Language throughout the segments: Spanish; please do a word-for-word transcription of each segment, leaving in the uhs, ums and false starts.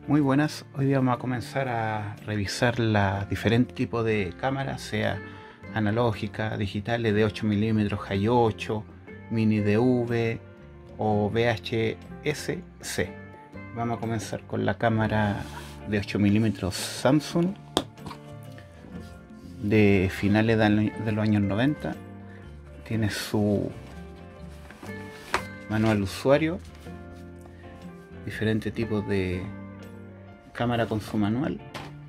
Muy buenas, hoy día vamos a comenzar a revisar los diferentes tipos de cámaras, sea analógica, digitales de ocho milímetros, High ocho, Mini D V o V H S C. Vamos a comenzar con la cámara de ocho milímetros Samsung de finales de los años noventa. Tiene su manual de usuario, diferentes tipos de cámara con su manual.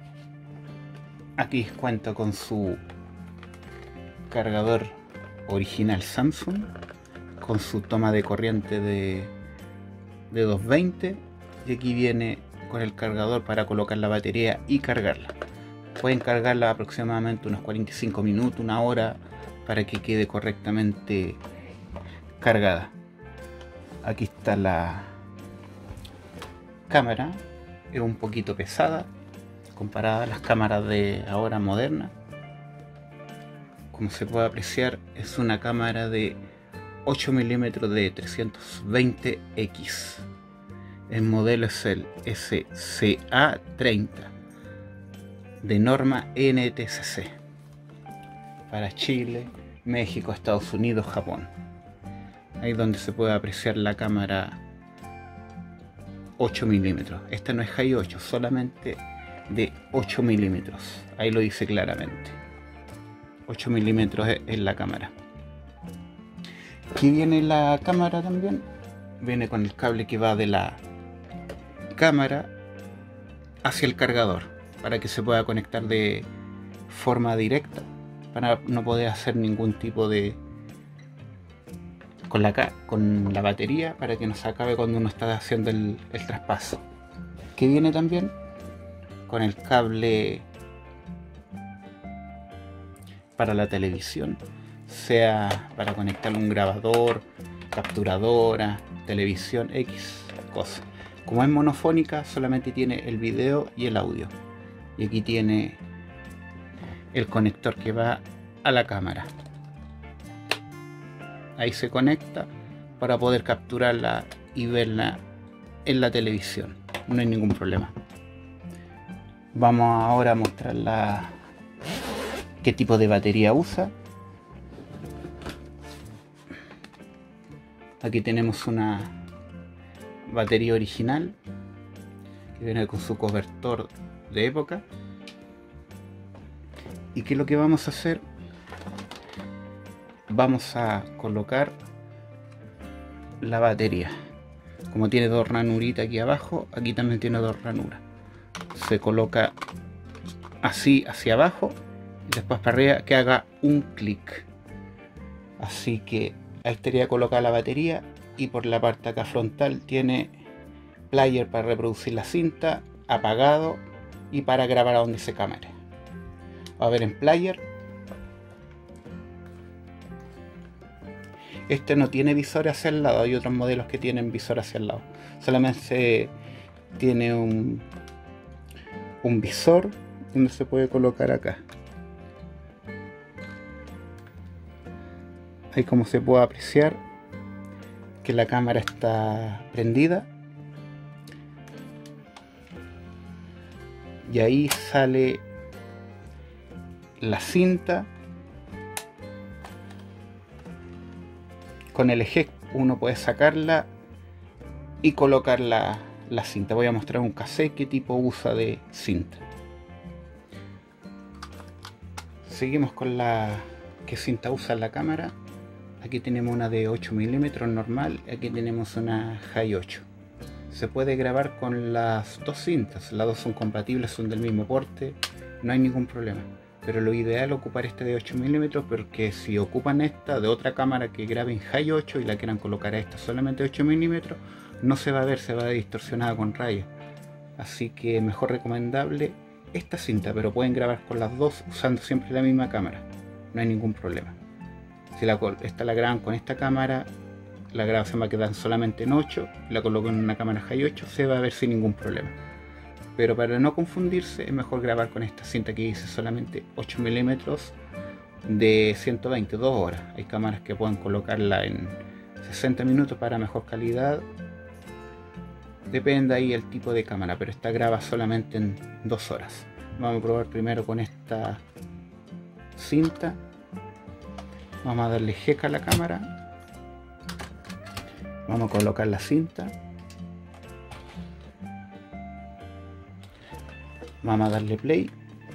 Aquí cuenta con su cargador original Samsung, con su toma de corriente de, de doscientos veinte, y aquí viene con el cargador para colocar la batería y cargarla. Pueden cargarla aproximadamente unos cuarenta y cinco minutos, una hora, para que quede correctamente cargada. Aquí está la cámara. Es un poquito pesada comparada a las cámaras de ahora modernas. Como se puede apreciar, es una cámara de ocho milímetros de trescientos veinte equis. El modelo es el S C A treinta de norma N T S C para Chile, México, Estados Unidos, Japón. Ahí es donde se puede apreciar la cámara ocho milímetros. Esta no es High ocho, solamente de ocho milímetros. Ahí lo dice claramente. ocho milímetros es la cámara. Aquí viene la cámara también. Viene con el cable que va de la cámara hacia el cargador, para que se pueda conectar de forma directa, para no poder hacer ningún tipo de con la, con la batería, para que no se acabe cuando uno está haciendo el, el traspaso. Que viene también con el cable para la televisión, sea para conectar un grabador, capturadora, televisión, X cosa. Como es monofónica, solamente tiene el video y el audio. Y aquí tiene el conector que va a la cámara. Ahí se conecta para poder capturarla y verla en la televisión. No hay ningún problema. Vamos ahora a mostrarla qué tipo de batería usa. Aquí tenemos una batería original que viene con su cobertor de época. ¿Y qué es lo que vamos a hacer? Vamos a colocar la batería. Como tiene dos ranuritas aquí abajo, aquí también tiene dos ranuras. Se coloca así hacia abajo y después para arriba, que haga un clic. Así que ahí estaría colocada la batería, y por la parte acá frontal tiene player para reproducir la cinta, apagado y para grabar a donde se cámara. A ver, en player, este no tiene visor hacia el lado. Hay otros modelos que tienen visor hacia el lado. Solamente tiene un, un visor donde se puede colocar acá. Ahí como se puede apreciar que la cámara está prendida. Y ahí sale la cinta. Con el eject uno puede sacarla y colocar la, la cinta. Voy a mostrar un cassette qué tipo usa de cinta. Seguimos con la qué cinta usa la cámara. Aquí tenemos una de ocho milímetros normal, aquí tenemos una High ocho. Se puede grabar con las dos cintas, las dos son compatibles, son del mismo porte, no hay ningún problema. Pero lo ideal es ocupar esta de ocho milímetros, porque si ocupan esta de otra cámara que grabe en High ocho y la quieran colocar a esta solamente ocho milímetros, no se va a ver, se va a ver distorsionada con rayas. Así que mejor recomendable esta cinta, pero pueden grabar con las dos usando siempre la misma cámara, no hay ningún problema. Si la, esta la graban con esta cámara, la grabación va a quedar solamente en ocho, la coloco en una cámara High ocho, se va a ver sin ningún problema. Pero para no confundirse, es mejor grabar con esta cinta que dice solamente ocho milímetros de ciento veinte, dos horas. Hay cámaras que pueden colocarla en sesenta minutos para mejor calidad, depende ahí el tipo de cámara, pero esta graba solamente en dos horas. Vamos a probar primero con esta cinta. Vamos a darle jeca a la cámara. Vamos a colocar la cinta. Vamos a darle play.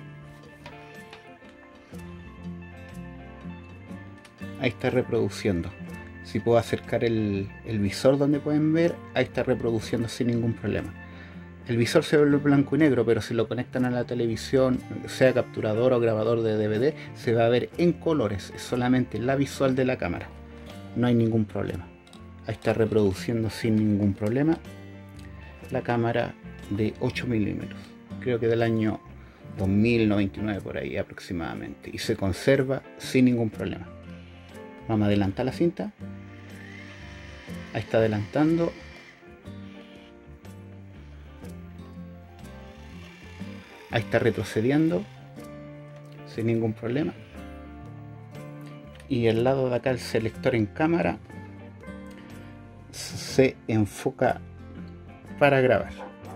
Ahí está reproduciendo. Si puedo acercar el, el visor donde pueden ver, ahí está reproduciendo sin ningún problema. El visor se ve blanco y negro, pero si lo conectan a la televisión, sea capturador o grabador de D V D, se va a ver en colores. Es solamente la visual de la cámara. No hay ningún problema. Ahí está reproduciendo sin ningún problema la cámara de ocho milímetros. Creo que del año dos mil noventa y nueve por ahí aproximadamente. Y se conserva sin ningún problema. Vamos a adelantar la cinta. Ahí está adelantando. Ahí está retrocediendo sin ningún problema. Y el lado de acá, el selector en cámara, se enfoca para grabar.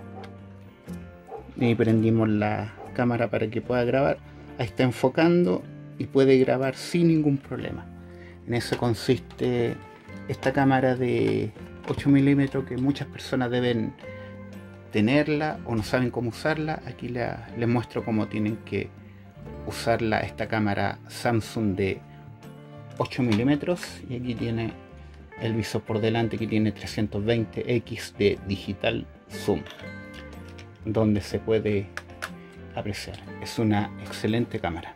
Y prendimos la cámara para que pueda grabar. Ahí está enfocando y puede grabar sin ningún problema. En eso consiste esta cámara de ocho milímetros que muchas personas deben tenerla o no saben cómo usarla. Aquí la, les muestro cómo tienen que usarla, esta cámara Samsung de ocho milímetros. Y aquí tiene el visor por delante, que tiene trescientos veinte equis de digital zoom, donde se puede apreciar. Es una excelente cámara.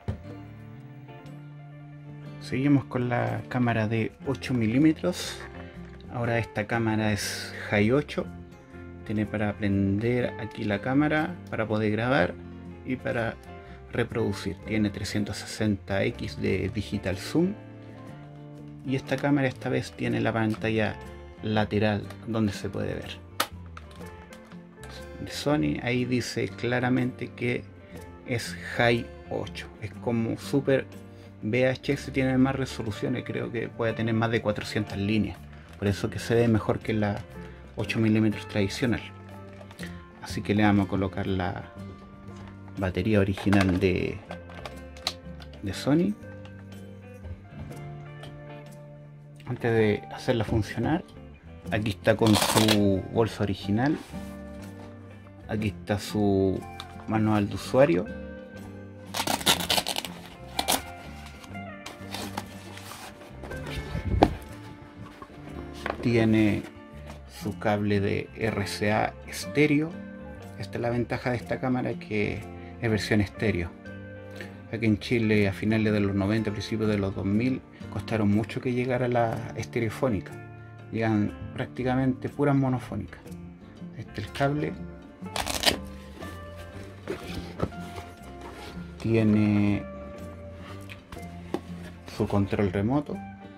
Seguimos con la cámara de ocho milímetros. Ahora esta cámara es High ocho. Tiene para prender aquí la cámara para poder grabar y para reproducir. Tiene trescientos sesenta equis de digital zoom. Y esta cámara esta vez tiene la pantalla lateral donde se puede ver. De Sony, ahí dice claramente que es High ocho. Es como Super V H S, tiene más resoluciones, creo que puede tener más de cuatrocientas líneas. Por eso que se ve mejor que la ocho milímetros tradicional. Así que le vamos a colocar la batería original de, de Sony. Antes de hacerla funcionar, aquí está con su bolsa original. Aquí está su manual de usuario. Tiene su cable de R C A estéreo. Esta es la ventaja de esta cámara, que es versión estéreo. Aquí en Chile a finales de los noventa, principios de los dos mil, costaron mucho que llegara la estereofónica. Llegan prácticamente puras monofónicas. Este es el cable. Tiene su control remoto.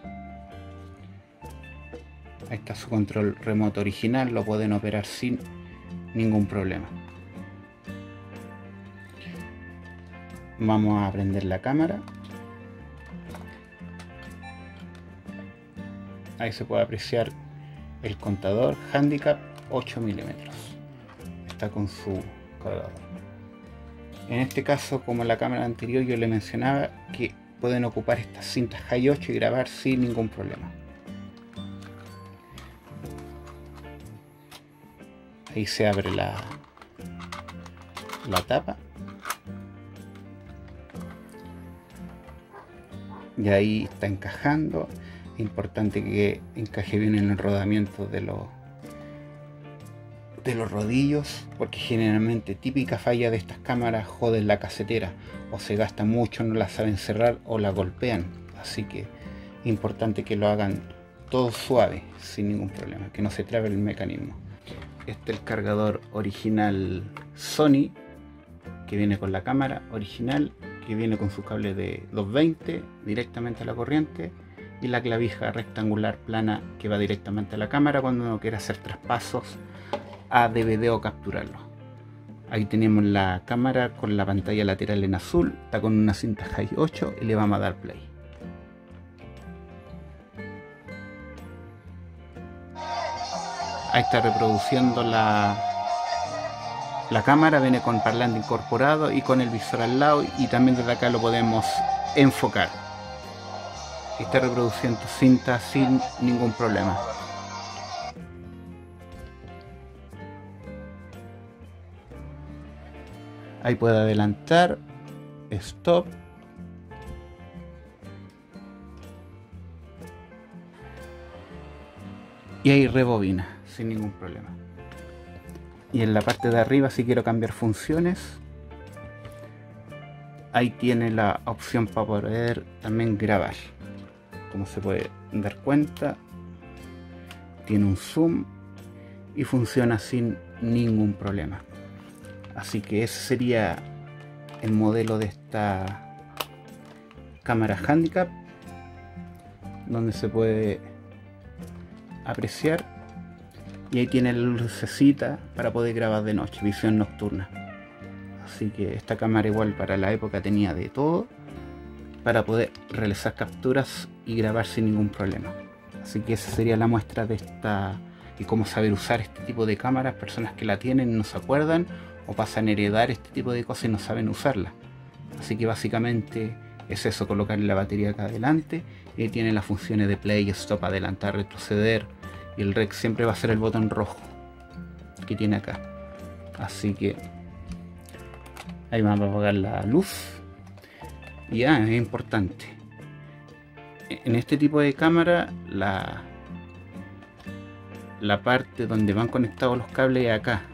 Ahí está su control remoto original, lo pueden operar sin ningún problema. Vamos a prender la cámara. Ahí se puede apreciar el contador handicap ocho milímetros. Está con su cargador. En este caso, como en la cámara anterior, yo le mencionaba que pueden ocupar estas cintas High ocho y grabar sin ningún problema. Ahí se abre la, la tapa. Y ahí está encajando. Es importante que encaje bien en el rodamiento de los, de los rodillos, porque generalmente típica falla de estas cámaras, joden la casetera, o se gasta mucho, no la saben cerrar o la golpean. Así que es importante que lo hagan todo suave, sin ningún problema, que no se trabe el mecanismo. Este es el cargador original Sony, que viene con la cámara original, que viene con su cable de doscientos veinte directamente a la corriente, y la clavija rectangular plana que va directamente a la cámara cuando uno quiera hacer traspasos a D V D o capturarlo. Ahí tenemos la cámara con la pantalla lateral en azul, está con una cinta High ocho y le vamos a dar play. Ahí está reproduciendo la, la cámara, viene con parlante incorporado y con el visor al lado, y también desde acá lo podemos enfocar. Está reproduciendo cinta sin ningún problema. Ahí puede adelantar, stop. Y ahí rebobina sin ningún problema. Y en la parte de arriba, si quiero cambiar funciones, ahí tiene la opción para poder también grabar. Como se puede dar cuenta, tiene un zoom y funciona sin ningún problema. Así que ese sería el modelo de esta cámara handicap, donde se puede apreciar, y ahí tiene la lucecita para poder grabar de noche, visión nocturna. Así que esta cámara igual para la época tenía de todo para poder realizar capturas y grabar sin ningún problema. Así que esa sería la muestra de esta y cómo saber usar este tipo de cámaras. Personas que la tienen no se acuerdan o pasan a heredar este tipo de cosas y no saben usarla. Así que básicamente es eso, colocar la batería acá adelante, y ahí tiene las funciones de play, stop, adelantar, retroceder, y el rec siempre va a ser el botón rojo que tiene acá. Así que ahí vamos a apagar la luz. Y ah, es importante, en este tipo de cámara la, la parte donde van conectados los cables es acá.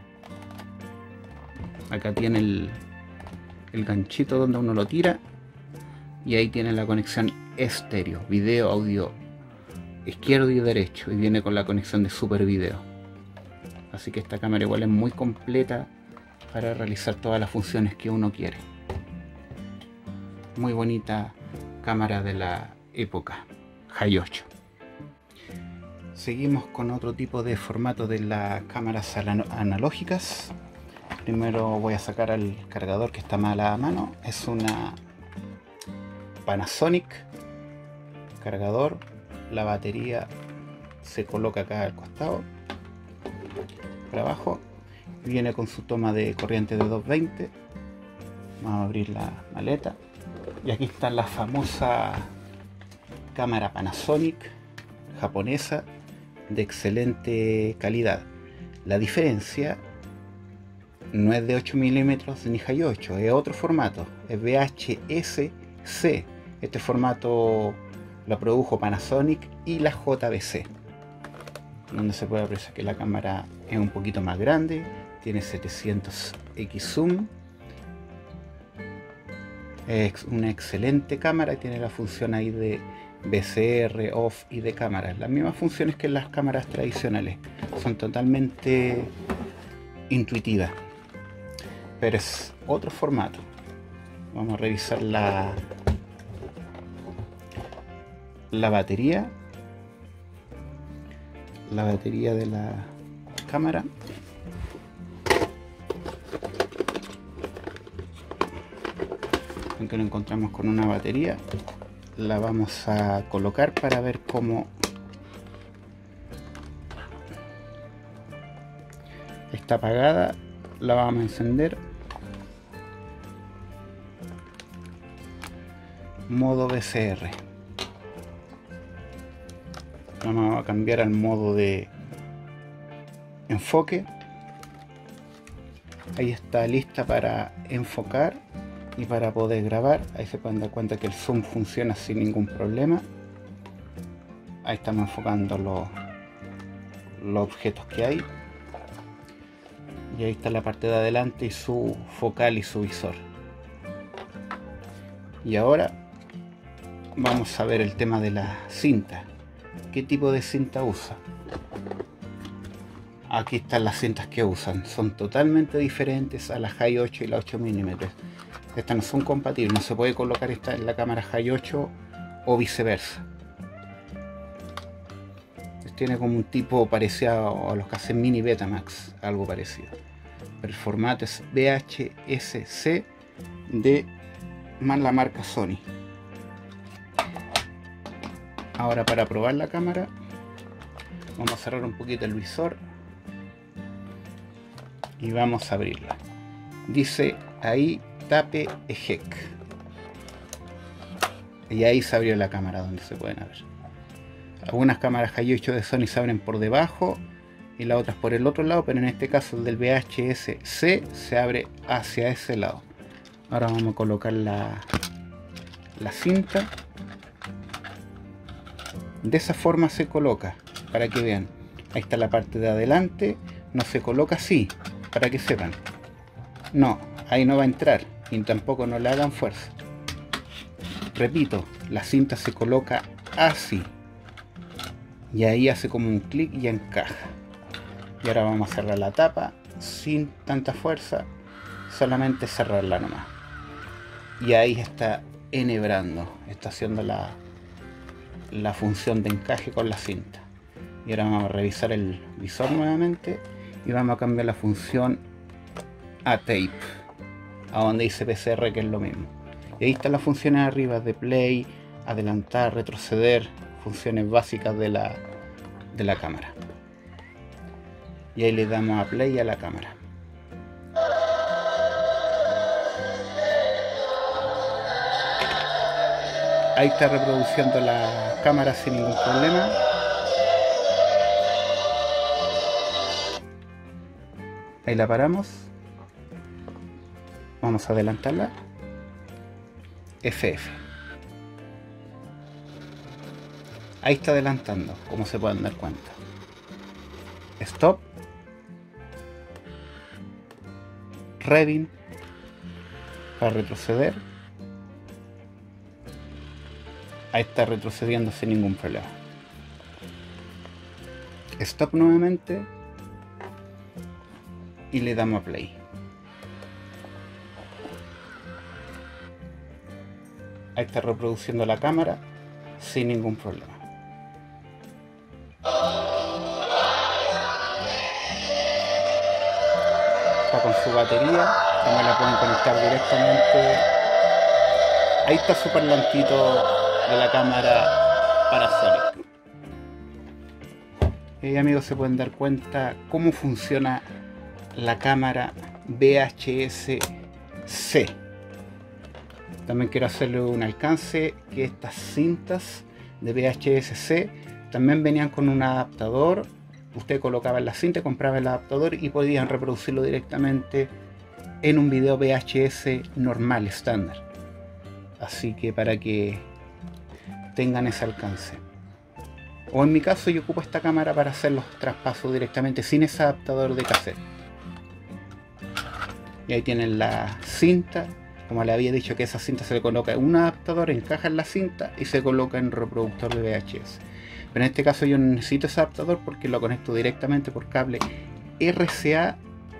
Acá tiene el, el ganchito donde uno lo tira, y ahí tiene la conexión estéreo, video, audio, izquierdo y derecho, y viene con la conexión de super video. Así que esta cámara igual es muy completa para realizar todas las funciones que uno quiere. Muy bonita cámara de la época, High ocho. Seguimos con otro tipo de formato de las cámaras analógicas. Primero voy a sacar al cargador, que está mal a mano. Es una Panasonic cargador. La batería se coloca acá al costado, para abajo. Viene con su toma de corriente de doscientos veinte. Vamos a abrir la maleta. Y aquí está la famosa cámara Panasonic japonesa de excelente calidad. La diferencia no es de ocho milímetros ni High ocho, es otro formato, es V H S C. Este formato lo produjo Panasonic y la J V C, donde se puede apreciar que la cámara es un poquito más grande, tiene setecientos equis zoom. Es una excelente cámara y tiene la función ahí de V C R, off y de cámara. Las mismas funciones que las cámaras tradicionales. Son totalmente intuitivas. Pero es otro formato. Vamos a revisar la, la batería. La batería de la cámara. Que lo encontramos con una batería, la vamos a colocar para ver cómo está apagada. La vamos a encender, modo V C R. Vamos a cambiar al modo de enfoque. Ahí está lista para enfocar y para poder grabar. Ahí se pueden dar cuenta que el zoom funciona sin ningún problema. Ahí estamos enfocando los, los objetos que hay, y ahí está la parte de adelante y su focal y su visor. Y ahora vamos a ver el tema de la cinta. ¿Qué tipo de cinta usa? Aquí están las cintas que usan, son totalmente diferentes a la High ocho y la ocho milímetros. Estas no son compatibles, no se puede colocar esta en la cámara High ocho o viceversa. Tiene como un tipo parecido a los que hacen Mini Betamax, algo parecido. Pero el formato es V H S C de más la marca Sony. Ahora, para probar la cámara, Vamos a cerrar un poquito el visor y vamos a abrirla. Dice ahí tape eject, y ahí se abrió la cámara donde se pueden abrir. Algunas cámaras Hi ocho de Sony se abren por debajo y las otras por el otro lado, pero en este caso el del V H S C se abre hacia ese lado. Ahora vamos a colocar la, la cinta. De esa forma se coloca, para que vean. Ahí está la parte de adelante, no se coloca así, para que sepan. No, ahí no va a entrar, y tampoco no le hagan fuerza. Repito, la cinta se coloca así. Y ahí hace como un clic y encaja. Y ahora vamos a cerrar la tapa sin tanta fuerza, solamente cerrarla nomás. Y ahí está enhebrando, está haciendo la, la función de encaje con la cinta. Y ahora vamos a revisar el visor nuevamente y vamos a cambiar la función a tape, a donde dice P C R, que es lo mismo. Y ahí están las funciones arriba de play, adelantar, retroceder, funciones básicas de la, de la cámara. Y ahí le damos a play a la cámara. Ahí está reproduciendo la cámara sin ningún problema. Ahí la paramos. Vamos a adelantarla. F F. Ahí está adelantando, como se pueden dar cuenta. Stop. Reading. Para retroceder. Ahí está retrocediendo sin ningún problema. Stop nuevamente. Y le damos a play. Ahí está reproduciendo la cámara sin ningún problema. Está con su batería, también la pueden conectar directamente. Ahí está su parlantito de la cámara para Sony. Y amigos, se pueden dar cuenta cómo funciona la cámara V H S C. También quiero hacerle un alcance, que estas cintas de V H S C también venían con un adaptador. Usted colocaba en la cinta, compraba el adaptador y podían reproducirlo directamente en un video V H S normal, estándar. Así que para que tengan ese alcance. O en mi caso yo ocupo esta cámara para hacer los traspasos directamente sin ese adaptador de cassette. Y ahí tienen la cinta. Como le había dicho, que esa cinta se le coloca un adaptador, encaja en la cinta y se coloca en reproductor de V H S. Pero en este caso yo no necesito ese adaptador porque lo conecto directamente por cable R C A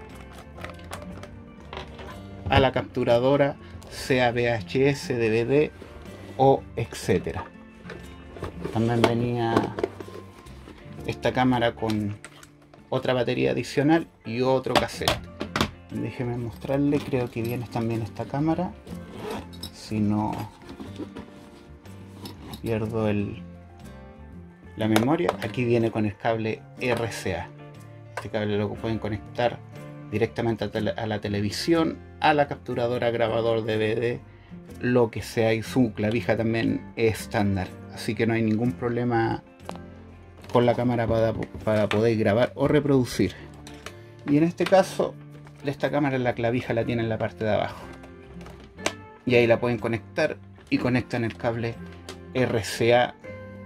a la capturadora, sea V H S, D V D o etcétera. También venía esta cámara con otra batería adicional y otro cassette. Déjeme mostrarle, creo que viene también esta cámara, si no pierdo el, la memoria. Aquí viene con el cable R C A. Este cable lo pueden conectar directamente a, tele, a la televisión, a la capturadora, grabador, D V D, lo que sea, y su clavija también es estándar, así que no hay ningún problema con la cámara para, para poder grabar o reproducir. Y en este caso, esta cámara, la clavija la tiene en la parte de abajo y ahí la pueden conectar y conectan el cable R C A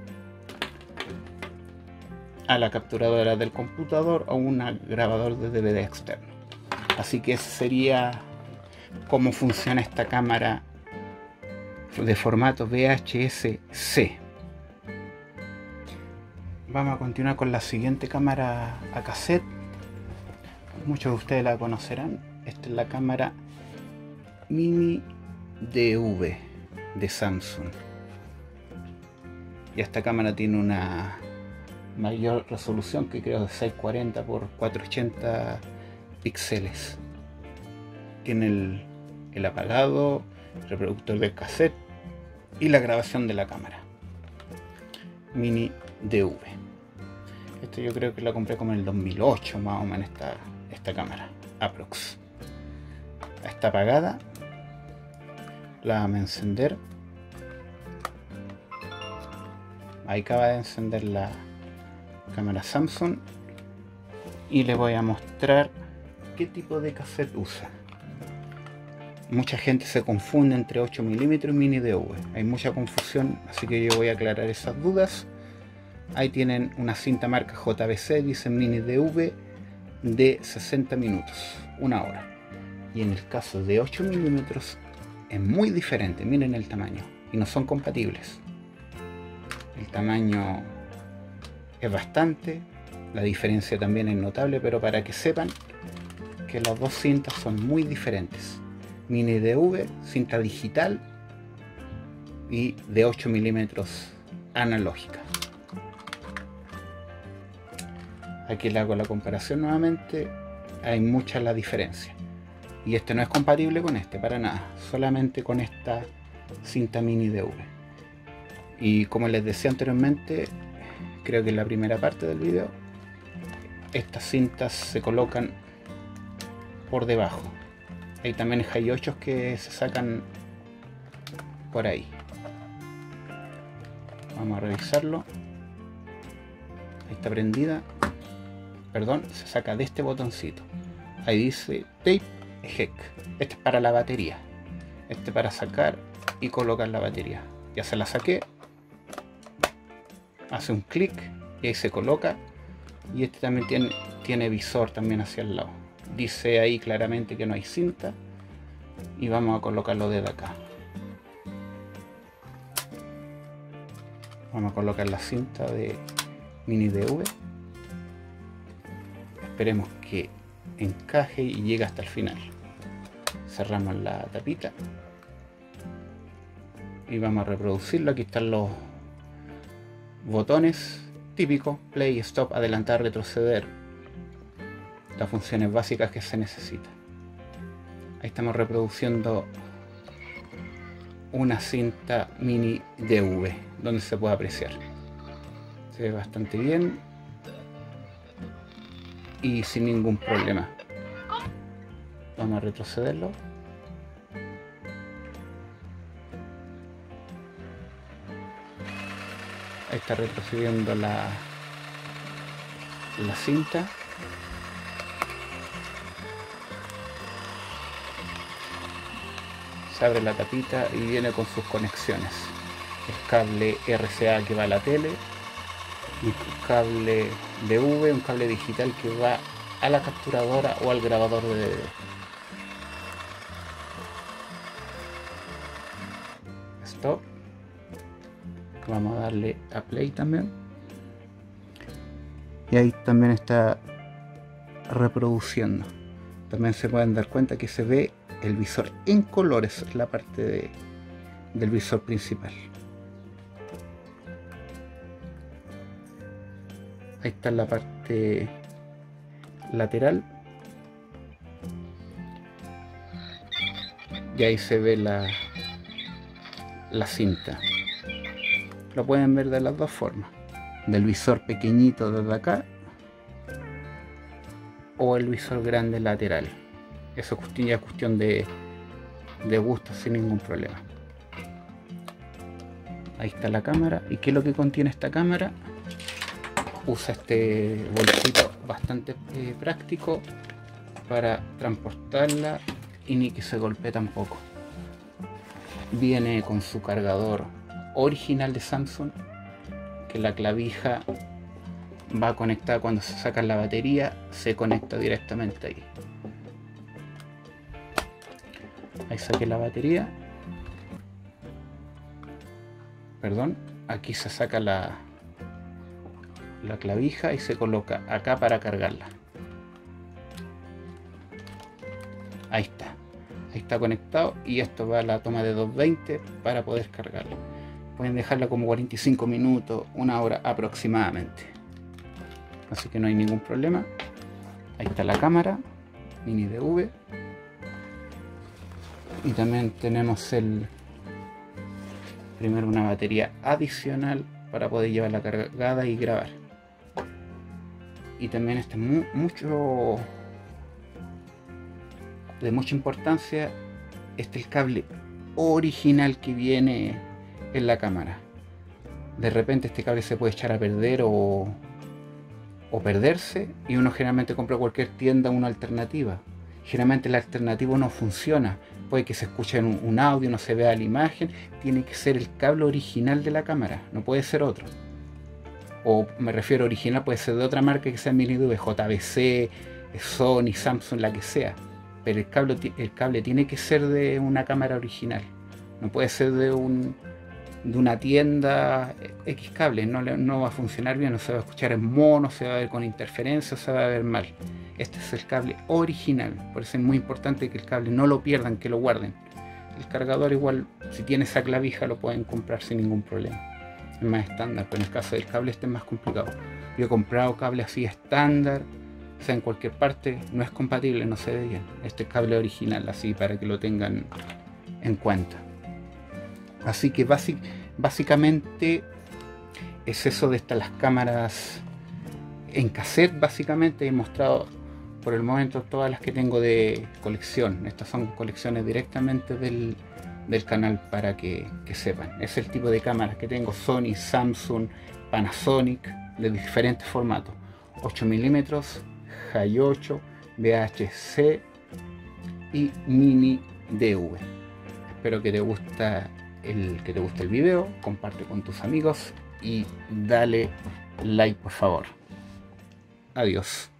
a la capturadora del computador o un grabador de D V D externo. Así que ese sería cómo funciona esta cámara de formato V H S C. Vamos a continuar con la siguiente cámara a cassette. Muchos de ustedes la conocerán. Esta es la cámara Mini D V de Samsung. Y esta cámara tiene una mayor resolución, que creo de seiscientos cuarenta por cuatrocientos ochenta píxeles. Tiene el, el apagado, el reproductor del cassette y la grabación de la cámara. Mini D V. Esto yo creo que la compré como en el dos mil ocho más o menos esta, esta cámara, aprox. Está apagada. La vamos a encender. Ahí acaba de encender la cámara Samsung. Y le voy a mostrar qué tipo de cassette usa. Mucha gente se confunde entre ocho milímetros y mini D V. Hay mucha confusión, así que yo voy a aclarar esas dudas. Ahí tienen una cinta marca J V C, dice mini D V de sesenta minutos, una hora. Y en el caso de ocho milímetros es muy diferente, miren el tamaño, y no son compatibles. El tamaño es bastante, la diferencia también es notable, pero para que sepan que las dos cintas son muy diferentes. Mini D V, cinta digital, y de ocho milímetros analógica. Aquí le hago la comparación nuevamente. Hay mucha la diferencia. Y este no es compatible con este, para nada. Solamente con esta cinta mini D V. Y como les decía anteriormente, creo que en la primera parte del video, estas cintas se colocan por debajo. Hay también Hi ocho que se sacan por ahí. Vamos a revisarlo. Ahí está prendida. Perdón, se saca de este botoncito. Ahí dice Tape Eject. Este es para la batería. Este para sacar y colocar la batería. Ya se la saqué. Hace un clic y ahí se coloca. Y este también tiene, tiene visor también hacia el lado. Dice ahí claramente que no hay cinta. Y vamos a colocarlo desde acá. Vamos a colocar la cinta de mini D V. Esperemos que encaje y llegue hasta el final. Cerramos la tapita y vamos a reproducirlo. Aquí están los botones típicos: play, stop, adelantar, retroceder, las funciones básicas que se necesitan. Ahí estamos reproduciendo una cinta mini D V donde se puede apreciar. Se ve bastante bien y sin ningún problema. Vamos a retrocederlo. Ahí está retrocediendo la, la cinta. Se abre la tapita y viene con sus conexiones. El cable R C A que va a la tele, un cable D V, un cable digital que va a la capturadora o al grabador de D V D. Stop. Vamos a darle a play también. Y ahí también está reproduciendo. También se pueden dar cuenta que se ve el visor en colores, la parte de, del visor principal. Ahí está la parte lateral y ahí se ve la, la cinta. Lo pueden ver de las dos formas: del visor pequeñito desde acá o el visor grande lateral. Eso ya es cuestión de, de gusto, sin ningún problema. Ahí está la cámara. ¿Y qué es lo que contiene esta cámara? Usa este bolsito bastante eh, práctico para transportarla y ni que se golpee tampoco. Viene con su cargador original de Samsung, que la clavija va conectada cuando se saca la batería, se conecta directamente ahí. Ahí saqué la batería. Perdón, aquí se saca la, la clavija y se coloca acá para cargarla. Ahí está. Ahí está conectado y esto va a la toma de doscientos veinte para poder cargarlo. Pueden dejarla como cuarenta y cinco minutos, una hora aproximadamente. Así que no hay ningún problema. Ahí está la cámara mini D V. Y también tenemos el primero una batería adicional para poder llevarla cargada y grabar. y también este mu mucho de mucha importancia, este es el cable original que viene en la cámara. De repente este cable se puede echar a perder o, o perderse, y uno generalmente compra cualquier tienda una alternativa. Generalmente la alternativa no funciona, puede que se escuche un, un audio, no se vea la imagen. Tiene que ser el cable original de la cámara, no puede ser otro. O me refiero a original, puede ser de otra marca que sea mini D V, J V C, Sony, Samsung, la que sea. Pero el cable, el cable tiene que ser de una cámara original, no puede ser de, un, de una tienda X cable. No, no va a funcionar bien, no se va a escuchar en mono, se va a ver con interferencia, se va a ver mal. Este es el cable original, por eso es muy importante que el cable no lo pierdan, que lo guarden. El cargador igual, si tiene esa clavija, lo pueden comprar sin ningún problema, es más estándar, pero en el caso del cable este es más complicado. Yo he comprado cable así estándar, o sea, en cualquier parte, no es compatible, no se ve bien. Este es cable original, así para que lo tengan en cuenta. Así que basic, básicamente es eso de estas las cámaras en cassette. Básicamente he mostrado por el momento todas las que tengo de colección. Estas son colecciones directamente del, del canal, para que, que sepan. Es el tipo de cámaras que tengo: Sony, Samsung, Panasonic, de diferentes formatos: ocho milímetros, High ocho, V H C y mini D V. Espero que te guste el, que te guste el video, comparte con tus amigos y dale like por favor. Adiós.